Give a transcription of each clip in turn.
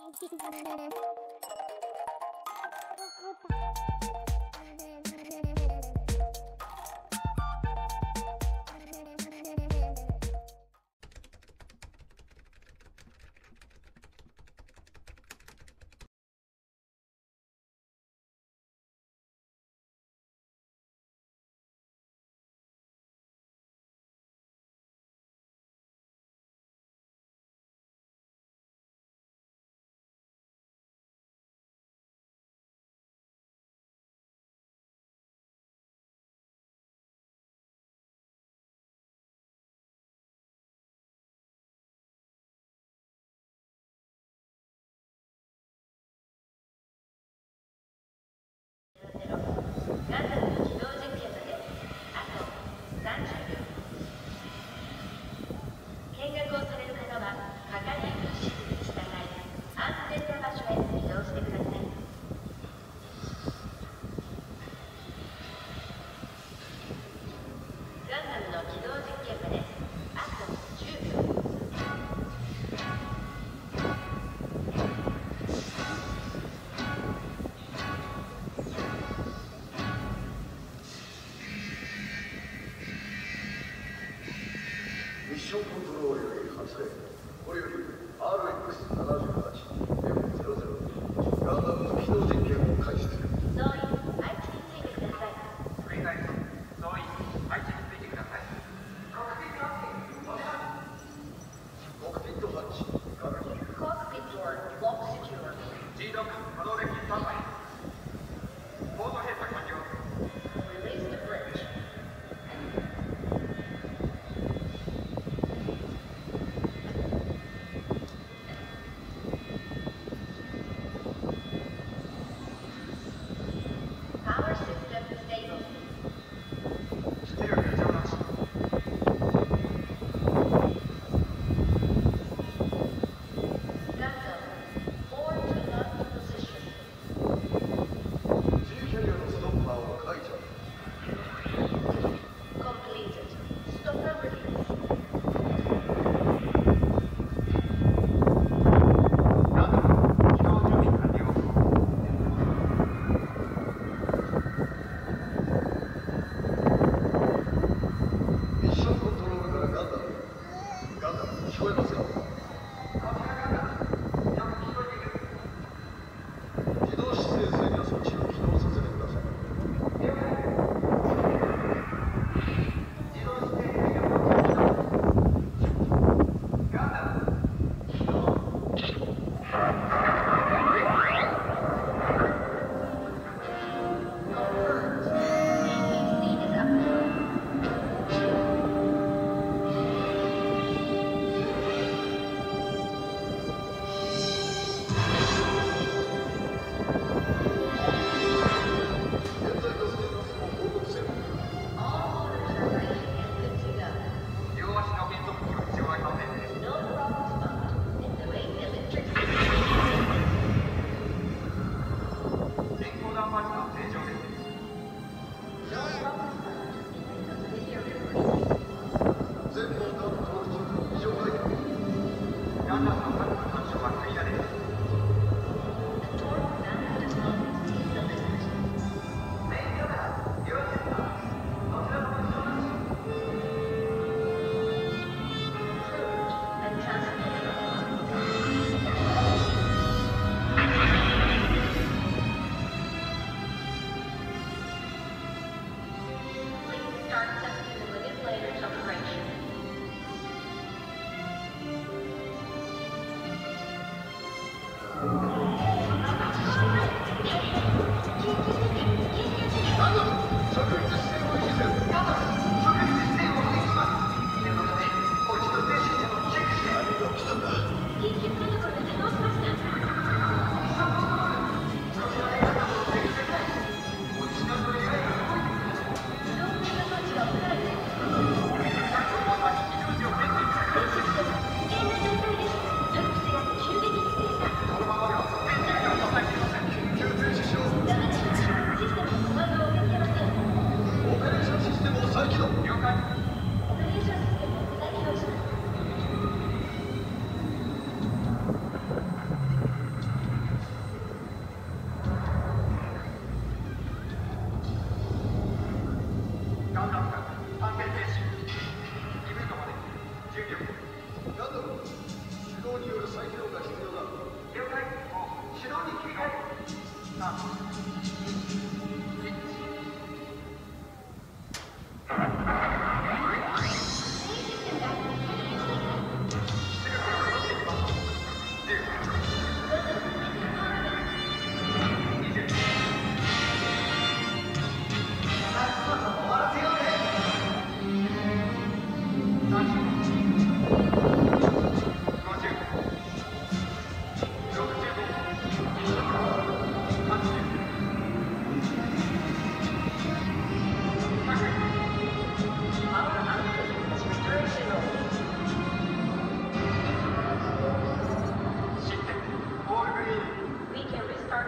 ミッションコントロールより発令。これより RX78M00 ガンダムの起動実験を開始する。 総員、配置についてください。 繰り返す。総員、配置についてください。コックピットハッチ、お願い。 コックピットハッチ、確認。 Cockpit door, lock secure. G6、可動デッキスタンバイ。ポート閉鎖完了。 Release the bridge. Power system stable. ステル異常なし。 Gundam, forward to locked position. G キャリアのストッパーを解除。 Completed. Stopper release. ガンダム、起動準備完了。 ミッションコントロールからガンダム。ガンダム、聞こえますか？起動姿勢制御装置を起動させてください。 Confirmed. APC is up. 現在のステータスを報告せよ。 All motors are ready and good to go. 両足の減速機は必要ありません。 No problems found. Enjoying electric system. 全高段パーツは正常です。 No problems found. Video recording. 前方ダム登録中、異常ないか？ ガンダムの数の干渉はクリアです。 The torque bound development is the limit. メインカメラ、よろしいですか？こちらの異常なし。 Approved and transmitted. Please start testing the manipulators operation.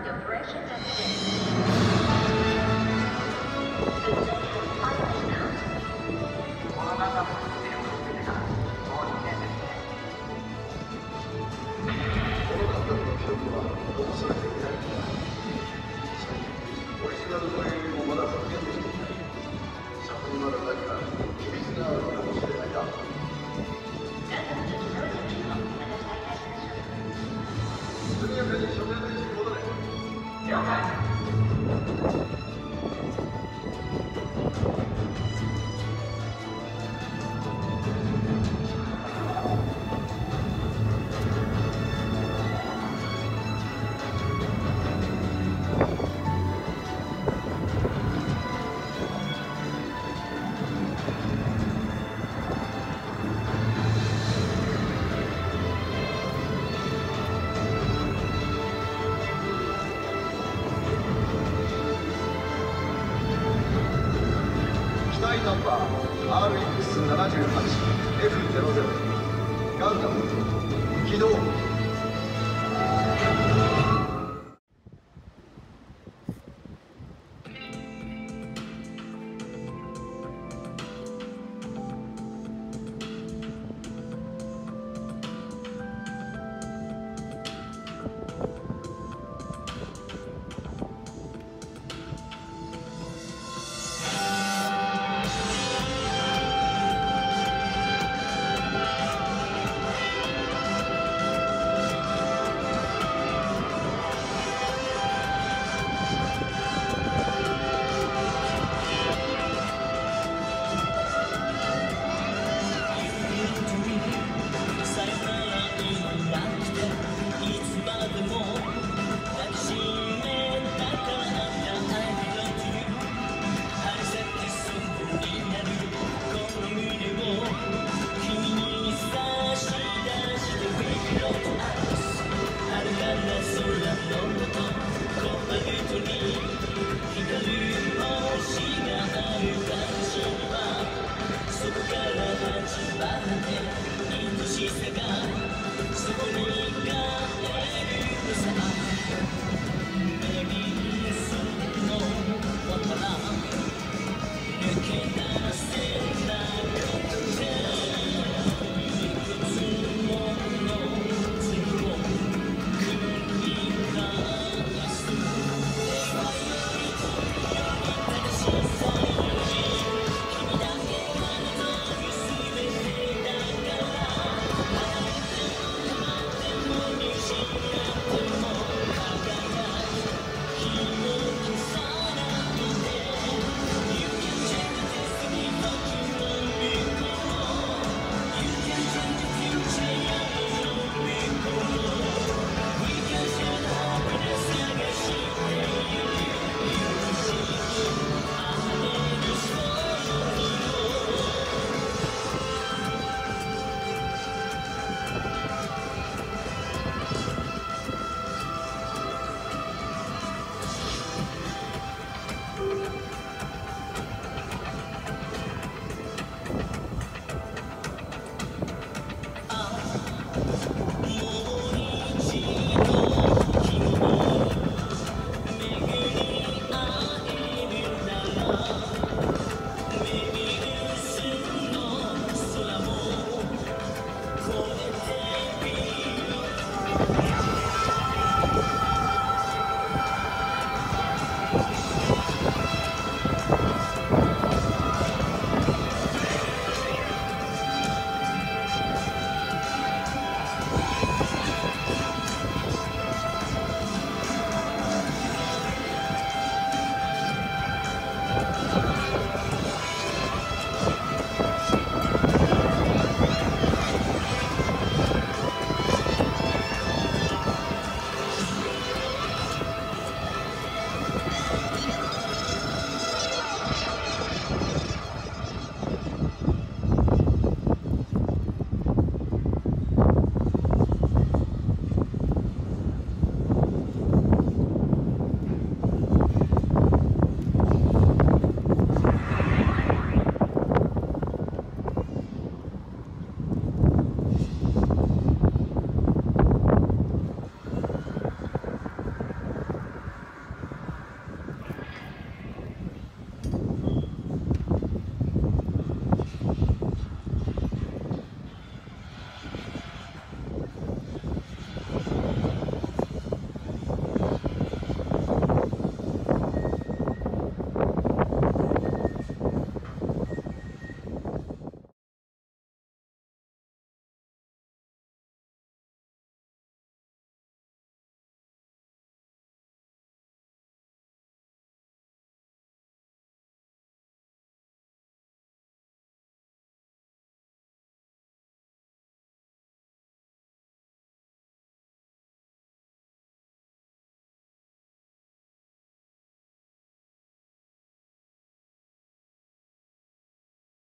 confirmed a fresh incident. The Zone has finally come. このガンダムの運転を受けてからもう2年ですね。 このガンダムの記録は残されていないんだ。オリジナルの英雄もまだ復元できていない。そこにまだ何か秘密があるかもしれないな。 ガンダムのプロジェクトをまた再開しましょう。 速やかに所定の位置に戻れ。 了解。 機体ナンバー RX78F00 ガンダム起動。